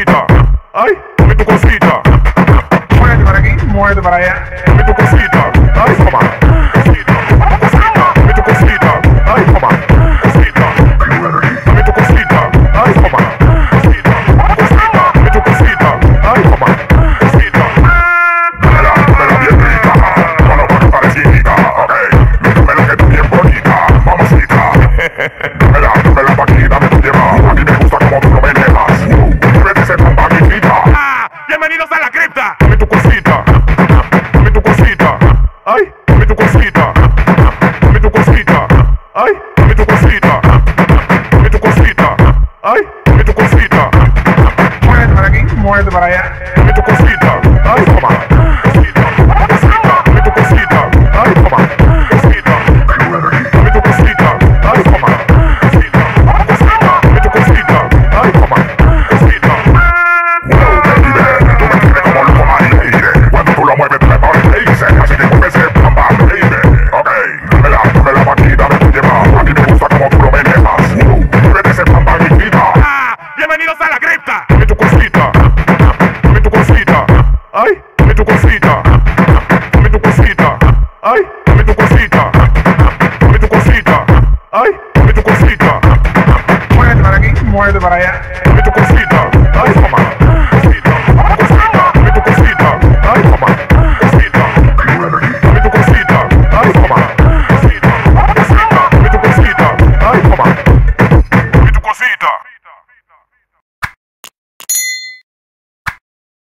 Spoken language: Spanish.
cosita. Ay, dame tu cosita. Muévete para aquí, muévete para allá. Dame tu cosita. Ay, toma. Cosita. Cosita. Dame tu cosita. Ay, toma. Cosita. Dame tu cosita. Ay, toma. Cosita. Cosita. Dame tu cosita. Ay, toma. Cosita. Dámela bien rica. No lo voy a estar chiquita. Ok. Dámela que tú bien bonita. Mamacita. Dámela pa' aquí, dame tu lleva. A mí me gusta como tú lo manejas. Muévete ese pompa, mi vida. ¡Bienvenidos a la cripta! Dame tu cosita. Dame tu cosita. Ay, dame tu cosita. Dame tu cosita. Ay, dame tu cosita. Dame tu cosita. Ay, dame tu cosita. Muévete para aquí, muévete para allá. Dame tu cosita. Ay, toma. Cosita. Cosita. Dame tu cosita. Ay, toma. Cosita. Dame tu cosita. Ay, toma. Cosita. Cosita. Dame tu cosita. Ay, toma. Cosita. Wow, baby, tú me tienes como loco, baby. Cuando tú lo mueves, tú me pones crazy. Así que mueve ese bamba, baby. Ok, dámela pa' aquí, dame tu lleva. A mí me gusta como tú lo manejas. Muévete ese bamba, mi vida. ¡Bienvenidos a la cripta! Dame tu cosita. Dame tu cosita. Ay, dame tu cosita. Dame tu cosita. Ay.